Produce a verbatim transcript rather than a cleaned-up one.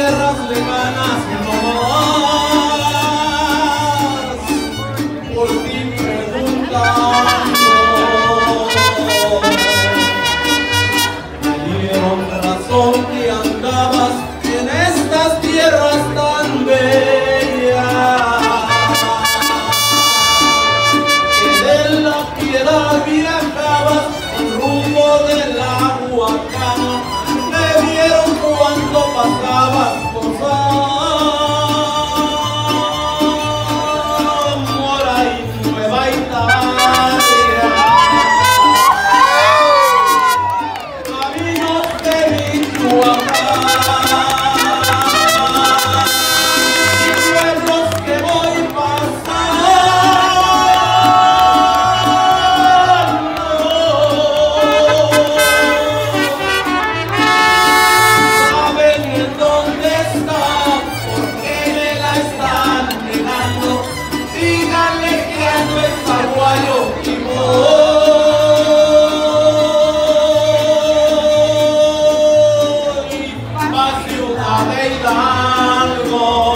tierras lejanas nomás, por ti preguntando, me dieron razón que andabas en estas tierras tan bellas, que de la Piedad viajabas rumbo del Aguacán. Me vieron cuando pasabas por Zamora y Nueva Italia, caminos de Michoacán y pueblos que voy pasando. Saben en dónde está, por qué me la están negando. Díganle que ando en Zaguayo y voy pa' Ciudad de Hidalgo.